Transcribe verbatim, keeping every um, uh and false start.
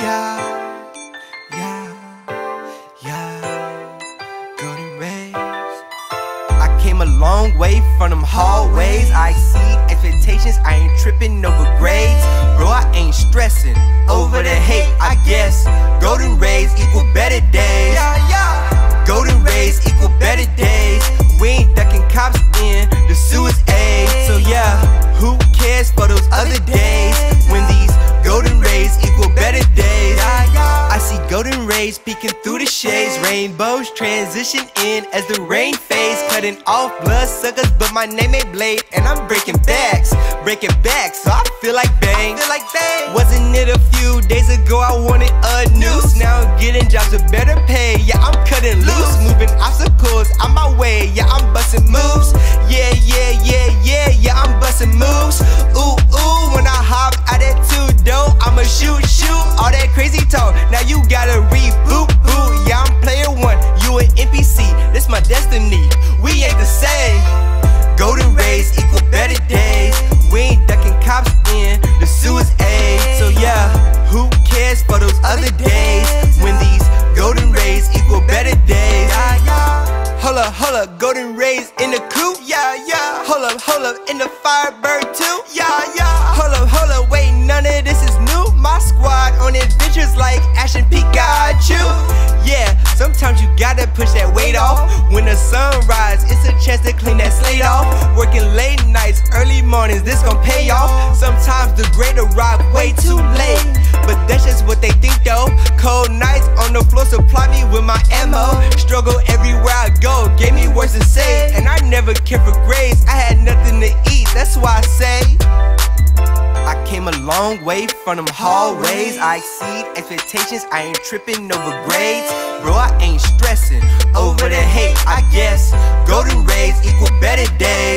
yeah, yeah, yeah. Golden Rays. I came a long way from them hallways. I exceed expectations, I ain't tripping over grades. Bro, I ain't stressing over the hate, I guess. Golden Rays equal better days. Yeah, yeah. Golden Rays equal better days. We ain't ducking cops in the Suez aid. So yeah, who cares for those other days when these golden rays equal better days? I see golden rays peeking through the shades. Rainbows transition in as the rain fades. Cutting off blood suckers, but my name ain't Blade. And I'm breaking backs, breaking backs, so I feel like bang. Feel like bang. Wasn't it a few days ago I wanted a noose? Now I'm getting jobs with better pay. Yeah, I'm cutting loose, moving obstacles on my way. Yeah, I'm busting moves. Yeah, yeah, yeah, yeah, yeah, I'm busting moves. Ooh, ooh, when I hop out that two-door, I'ma shoot, shoot, all that crazy talk. Now you gotta reboot, boot. Yeah, I'm player one, you an N P C. This my destiny, we ain't the same. Golden Rays equal better days. We ain't ducking cops in the Suez aid. So yeah, who cares for those other days when these golden rays equal better days? Hold up, hold up, golden rays in the coupe, yeah, yeah. Hold up, hold up, in the Firebird too, yeah, yeah. Hold up, hold up, wait, none of this is new. My squad on adventures like Ash and Pikachu. Yeah, sometimes you gotta push that weight off. When the sun rises, it's a chance to clean that slate off. Working late nights, early mornings, this gon' pay off. Sometimes the great arrive way too late, but that's just what they think though. Cold nights on the floor supply me with my ammo. Struggle everywhere I go, gave me words to say. And I never cared for grades, I had nothing to eat, that's why I say I came a long way from them hallways. I exceed expectations, I ain't tripping over grades. Bro, I ain't stressing over the hate, I guess. Golden Rays equal better days.